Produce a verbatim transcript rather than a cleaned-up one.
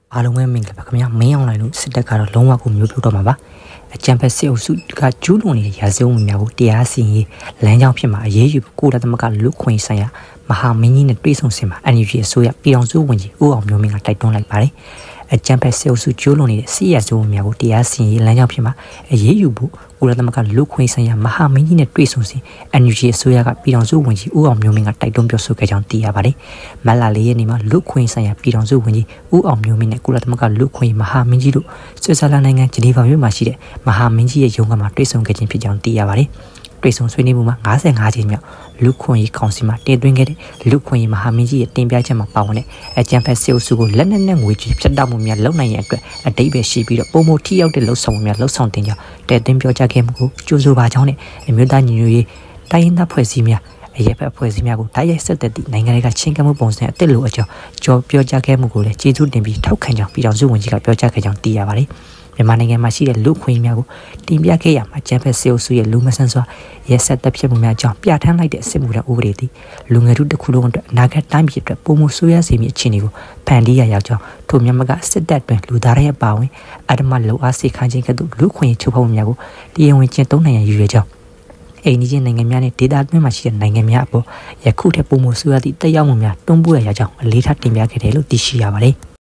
အားလုံးပဲမင်္ဂလာပါခင်ဗျာမင်းအောင်လိုင်းတို့စစ်တပ်ကတော့လုံးဝကိုမျိုးပြုတ်တော့မှာပါအကြံဖက်စစ်အုပ်စုကကျူးလွန်နေတဲ့ရာဇဝတ်မှုများကိုတရားစီရင်လမ်းကြောင်းဖြစ်မှာအရေးယူကိုရသမကလူခွင့်ဆိုင်ရာမဟာမင်းကြီးနဲ့တွေ့ဆုံစင်မှာ N U G အစိုးရပြည်အောင်စုဝန်ကြီးဦးအောင်မျိုးမင်းကတိုက်တွန်းလိုက်ပါတယ်အကြံဖက်စစ်အုပ်စုကျူးလွန်နေတဲ့စစ်ရာဇဝတ်မှုများကိုတရားစီရင်လမ်းကြောင်းဖြစ်မှာအရေးယူဖို့ကိုရသမကလူခွင့်ဆိုင်ရာမဟာမင်းကြီးနဲ့တွေ့ဆုံစင် N U G အစိုးရကပြည်အောင်စုဝန်ကြီးဦးအောင်မျိုးမင်းကတိုက်တွန်းပြောဆိုခဲ့ကြောင်းသိရပါတယ်မတ်လလေးရက်နေ့မှာလူခွင့်ဆိုင်ရာပြည်အောင်စုဝန်ကြီးဦးအောင်မျိုးမင်းနဲ့ကိုရသမကလူခွင့်မဟာမင်းကြီးတို့ဆွစ်ဇာလန်နိုင်ငံဂျနီဗာမြို့မှာရှိတဲ့မဟာမင်းကြီးရဲ့ရုံးခန်းမှာတွေ့ဆုံခဲ့ခြင်းဖြစ်ကြောင်းသိရပါတယ်တွေ့ဆုံဆွေးနွေးမှုမှာ၅၅ကြိမ်မြောက်လူခွင့်ရေးကောင်စီမှာတင်သွင်းခဲ့တဲ့လူခွင့်ရေးမဟာမင်းကြီးရဲ့တင်ပြချက်မှာပါဝင်တဲ့အကြံဖက်စစ်အုပ်စုကိုလက်နက်နဲ့ငွေကြေးဖြတ်တောက်မှုများလုပ်နိုင်ရန်အတွက်အတိတ်ပဲရှိပြီးတော့ပုံမထိရောက်တဲ့လှုပ်ဆောင်မှုများလှုပ်ဆောင်တင်ကြောင်းတည်တင်းပြောကြားခဲ့မှုကိုကြိုးဆိုပါကြောင်းနဲ့အမျိုးသားညီညွတ်ရေးတိုင်းရင်းသားဖွဲ့စည်းများအရက်ဖက်ဖွဲ့စည်းများကိုတိုက်ရိုက်ဆက်သက်သည့်နိုင်ငံတွေကချင်းကမှုပုံစံအသစ်လိုအကြောင်းကြော်ပြောကြားခဲ့မှုကိုလည်းကျေးဇူးတင်ပြီးထောက်ခံကြောင်းပြည်တော်စုဝန်ကြီးကပြောကြားခဲ့ကြောင်းသိရပါတယ်မြန်မာနိုင်ငံမှာရှိတဲ့လူခွင့်များကိုတင်ပြခဲ့ရမှာကျန်းဖက်စေအုပ်စုရဲ့လူမဆန်စွာရက်ဆက်တပ်ဖြစ်မှုများကြောင့်ပြဋ္ဌာန်းလိုက်တဲ့စစ်မှုထမ်းဥပဒေသည်လူငယ်တို့တစ်ခုလုံးအတွက်အနာဂတ်တိုင်းပြည်အတွက်ပုံမှုဆိုးရစေမည့်အခြေအနေကိုဖန်တီးရရောက်ကြောင်းထို့မြန်မာကစစ်တပ်တွင်လူသားရဲ့အပါဝင်အဓမ္မလုံအားစေခိုင်းခြင်းကဲ့သို့လူခွင့်ချုပ်ဖောက်မှုများကိုတရားဝင်ကျင့်သုံးနိုင်ရန်ရည်ရွယ်ကြောင်းအိန္ဒိယနိုင်ငံများနဲ့ဒေသတွင်းမှာရှိတဲ့နိုင်ငံများအပေါ်ယခုထက်ပုံမှုဆိုးရသည့်တက်ရောက်မှုများတွန်းပို့ရရကြောင်းအလေးထားတင်ပြခဲ့တယ်လို့သိရှိရပါတယ်